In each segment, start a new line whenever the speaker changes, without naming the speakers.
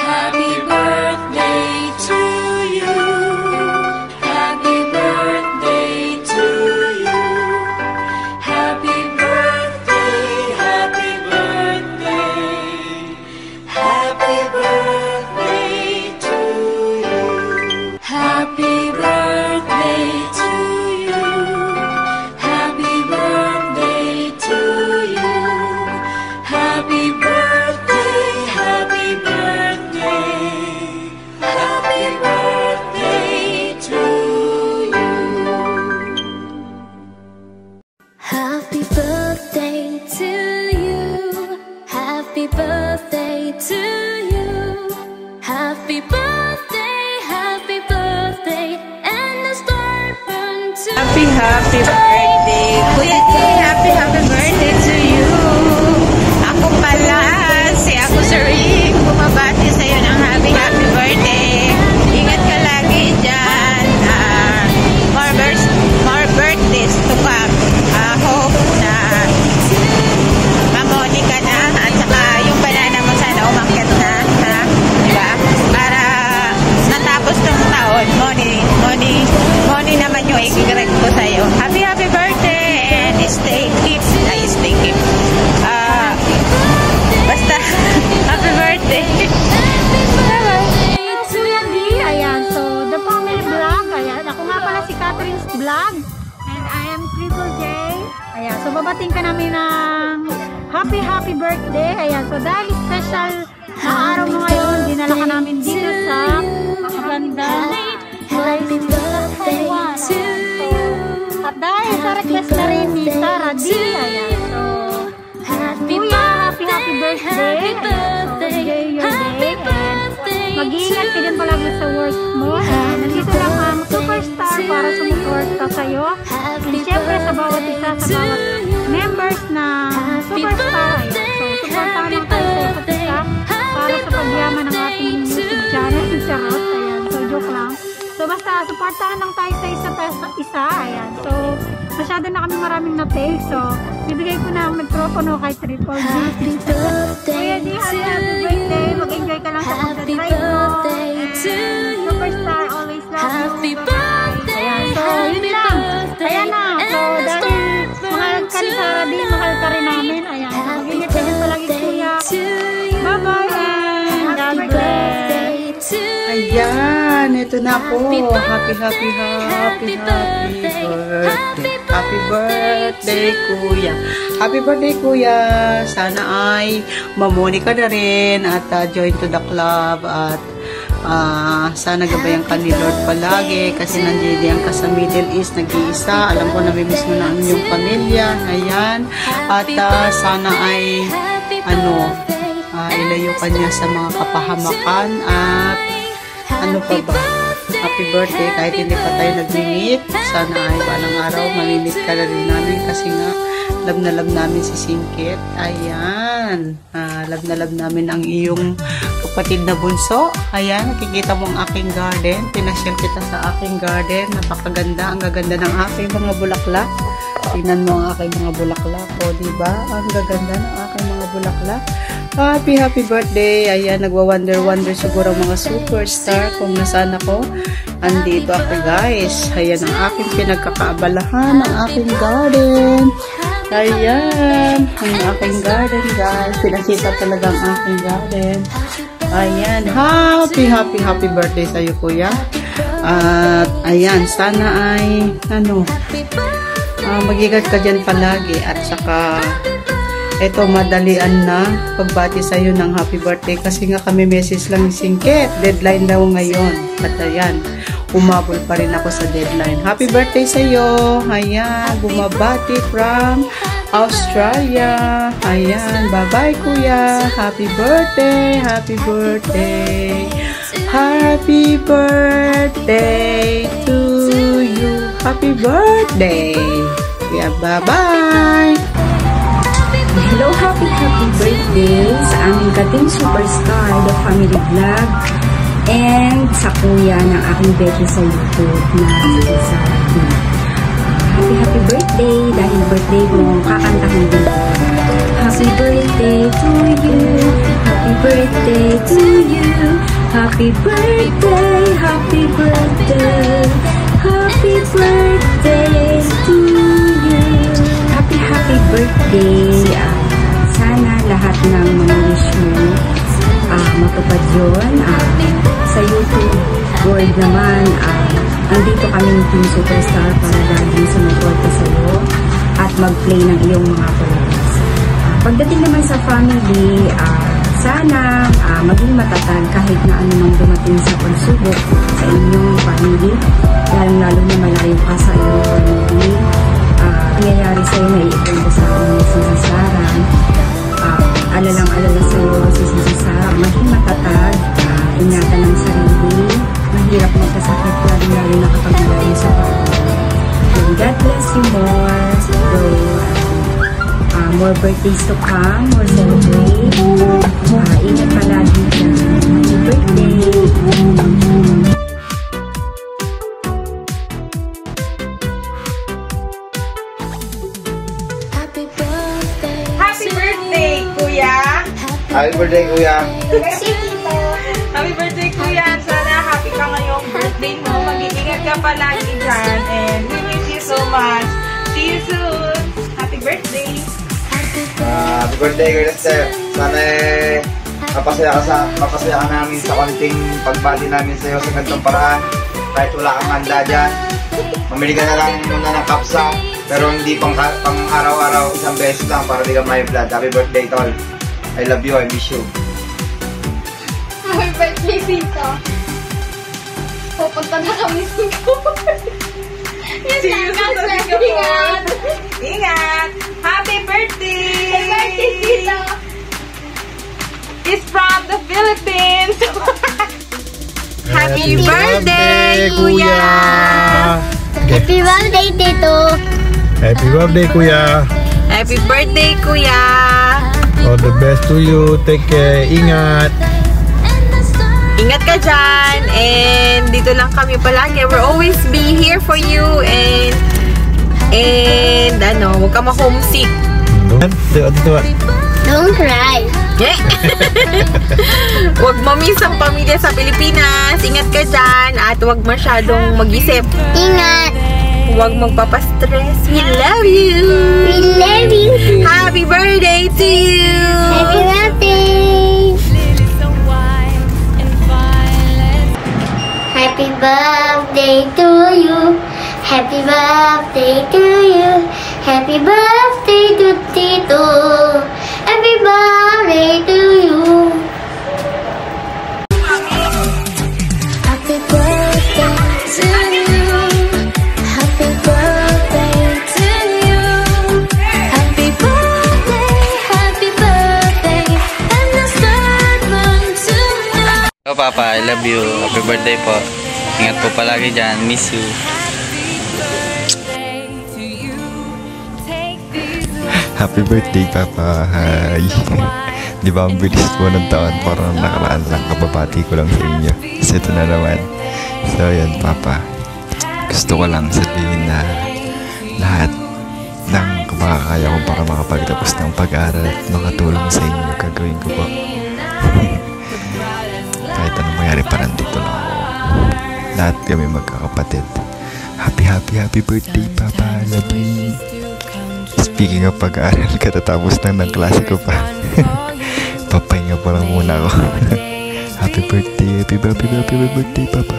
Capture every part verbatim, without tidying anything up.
Happy birthday to you. Happy birthday to you. Happy birthday, happy birthday. Happy birthday to you. Happy birthday to you. Happy birthday to you. Happy birthday, happy birthday. Happy birthday to you.
Happy birthday to you. Happy birthday to you. Happy birthday, happy birthday, and the star burn to
Happy, happy birthday. Kuya G, happy, happy birthday to you. Ako pala, si ako Sir Rick, bumabati sa'yo ng happy, happy birthday. Ingat ka lagi dyan. Uh, more, birth, more birthdays to come. I hope na mamoni ka na at saka yung banana mo sana umakyat na. Ha? Diba? Para natapos ng taon, money, money, money naman yung i-correct ko sa'yo. Happy, happy birthday and stay keep, ay stay keep. Ah, uh, basta, happy birthday.
Kuya D, ayan, so the family vlog, ayan, ako nga pala si Catherine's vlog, and I am Triple J, ayan, so babating ka namin ng happy happy birthday, ayan, so dahil special na araw mo ngayon, dinala ka namin dito sa maganda
happy birthday to you.
at dahil sa request na rin ni Sarah D, ayan, so
Happy
Kuya, happy happy birthday,
happy
ayan, so
birthday,
enjoy your
happy
day, and
birthday
mag-iingat ka din palagi sa work mo. And nandito lang ang superstar para sumuporta sa'yo. And syempre sa bawat isa, sa bawat members na superstar. Ayan. So, supportahan lang tayo sa isa't isa para sa pagyaman ng ating YouTube channel. Charot. Ayan. So, joke lang. So, basta supportahan lang tayo sa isa't isa. Ayan. So, masyado na kami maraming na-take. So, bibigay ko na ang mikropono kay Triple G. Kuya D, happy happy birthday. Mag-enjoy ka lang sa pagdadrive mo. Superstar, always love you.
Happy birthday,
Ayan, so yun lang. Ayan na. So dahil mahal ka ni Sarah din, mahal ka rin namin. Ayan, so mag-ingat ka din palagi kuya. Bye-bye and God bless.
Ayan, ito na po. Happy, happy, happy, happy birthday. Happy birthday, Kuya. Happy birthday, Kuya. Sana ay mamoni ka na rin at uh, join to the club at uh, sana gabayan ka ni Lord palagi kasi nandiyan ka sa Middle East nag-iisa. Alam ko namimiss mo na ang iyong pamilya. Ayan. At uh, sana ay ano, uh, ilayo ka niya sa mga kapahamakan at ano pa ba? Happy birthday kahit hindi pa tayo nag-meet. Sana ay balang araw mamimit ka na rin namin kasi nga love na love namin si Singkit. Ayan. Ah, love na love namin ang iyong kapatid na bunso. Ayan, nakikita mo ang aking garden. Pinasyal kita sa aking garden. Napakaganda. Ang gaganda ng aking mga bulaklak. Tingnan mo ang aking mga bulaklak. O, diba? Ang gaganda ng aking mga bulaklak. Happy, happy birthday. Ayan, nagwa-wonder-wonder siguro mga superstar kung nasaan ako. Andito ako, guys. Ayan ang aking pinagkakaabalahan ng aking garden. Ayan, ang aking garden, guys. Pinasita talaga ang aking garden. Ayan, happy, happy, happy birthday sa'yo, kuya. At, ayan, sana ay, ano, uh, mag-igat ka dyan palagi. At saka, eto, madalian na pagbati sa'yo ng happy birthday kasi nga kami message lang ni Singkit. Deadline daw ngayon. At ayan, umabol pa rin ako sa deadline. Happy birthday sa'yo. Ayan, bumabati from Australia. Ayan, bye-bye kuya. Happy birthday, happy birthday. Happy birthday to you. Happy birthday. Yeah, bye-bye.
Hello, happy happy birthday sa aming kating superstar, The Family Vlog, and sa kuya ng aking Becky sa YouTube na si Sarah. Happy happy birthday dahil birthday mo, kakantahin din. Happy birthday to you. Happy birthday to you. Happy birthday, happy birthday, happy birthday to you. Happy, happy birthday. Uh, sana lahat ng mga wish mo uh, matupad yun. Uh, sa YouTube world naman, uh, andito kami ng Team Superstar para laging sumuporta sa iyo at mag-play ng iyong mga collabs. Uh, pagdating naman sa family, uh, sana uh, maging matatag kahit na anumang dumating sa pagsubok sa inyong family, lalong-lalo na malayo ka sa inyong family. Uh, nangyayari sa iyo na iipon ko sa akin si Sara. Uh, alalang-alala sa iyo si Sara. Maging matatag, uh, ingatan ng sarili. Mahirap magkasakit lalong-lalo na kapag malayo sa family. And God bless you more. So, uh, more birthdays to come, more celebrate. Uh, ingat palagi ka. Happy birthday!
Happy birthday, Kuya!
Happy birthday, Kuya!
Happy birthday, Kuya! Sana happy ka ngayong birthday mo. Mag-iingat ka palagi dyan. And we miss you so much. See you soon! Happy birthday!
Uh, happy birthday, Kuya Lester! Sana eh, mapasaya ka, sa, mapasaya ka namin sa konting pagbati namin sa iyo sa ganitong paraan. Kahit wala kang handa dyan. Mamili ka na lang muna ng kapsa. Pero hindi pang, pang araw-araw, isang beses lang para di ka may blood. Happy birthday, Tol! I love you, I miss you.
Happy birthday, Tito. Pupunta na kami sa Singapore.
See you soon sa Singapore! Ingat! Happy birthday!
Happy birthday, Tito.
It's from the Philippines! Happy
Happy
birthday, Kuya!
Happy birthday, Tito.
Happy birthday, Kuya!
Happy birthday, Kuya!
All the best to you. Take care. Ingat.
Ingat ka dyan! And dito lang kami palagi. We'll always be here for you. And, and ano, huwag ka ma-homesick.
Dito, dito.
Don't cry.
Yeah. Huwag mamiss ang pamilya sa Pilipinas. Ingat ka dyan. At huwag masyadong mag-isip.
Ingat.
Huwag magpapastress. We love you!
We love you.
Happy birthday to you!
Happy birthday. Happy birthday to you. Happy birthday to you. Happy birthday to Tito. Happy birthday to you. Happy birthday to you. Happy birthday to you. Happy birthday, happy birthday, and the third one tonight.
Hello, Papa. I love you. Happy birthday po. Ingat po palagi dyan. Miss you.
Happy birthday, Papa. Hi. Di ba ang bilis po ng taon? Parang nakaraan lang. Kababati ko lang sa inyo. Kasi ito na naman. So, yan, Papa. Gusto ko lang sabihin na lahat ng makakaya ko para makapagtapos ng pag-aaral at makatulong sa inyo. Gagawin ko po. Kahit anong mayari, parang dito lang ako. Lahat kami magkakapatid. Happy, happy, happy birthday, Papa. Love you. Speaking of pag-aaral, katatapos lang ng klase ko pa. Papahinga pa lang muna ako. Happy birthday, happy birthday, happy birthday, Papa.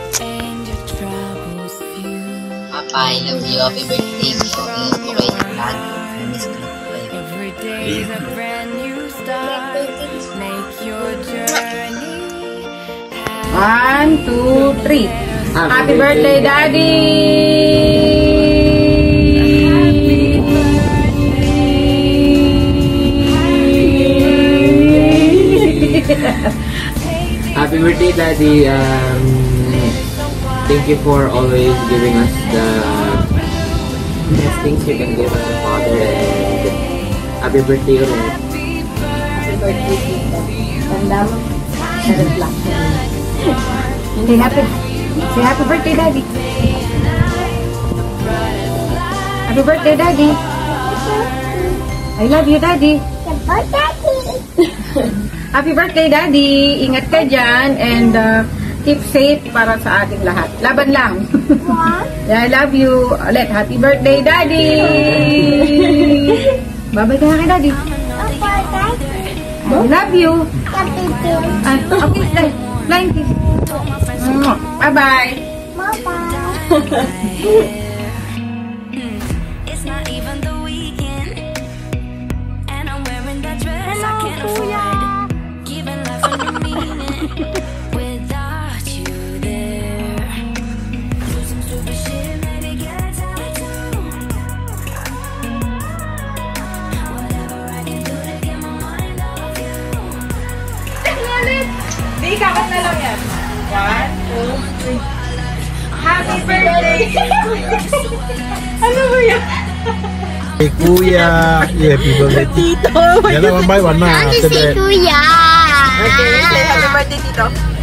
Papa, I love you. Happy birthday po. Ingat po kayo ng lahat. Namiss ko lang po kayo.
One, two, three.
Happy birthday, Daddy!
Happy birthday, Daddy. Um, thank you for always giving us the best things you can give as a father. And happy birthday, ulit.
Happy birthday, Tito. Tanda mo, sarap lang. Say happy, say happy birthday, Daddy. Happy birthday, Daddy. I love you, Daddy.
Happy birthday.
Happy birthday, Daddy! Ingat ka dyan and uh, keep safe para sa ating lahat. Laban lang. Yeah, I love you. Ulit, happy birthday, Daddy! Bye-bye ka na kay Daddy. I love you. Ah, okay, fly. Flying kiss. Bye-bye.
It's not even the weekend, and I'm wearing that dress I can't afford. Giving life a new meaning without you there. Do some stupid shit, maybe get a tattoo. Whatever I can do to get my mind off you.
Di, kakat na lang yan. One, two, three. Happy birthday! Ano ba yan?
Hey, Kuya! Yeah, happy birthday.
Tito!
Yan na, one by one na.
Happy si Kuya!
Okay, say happy birthday, Tito.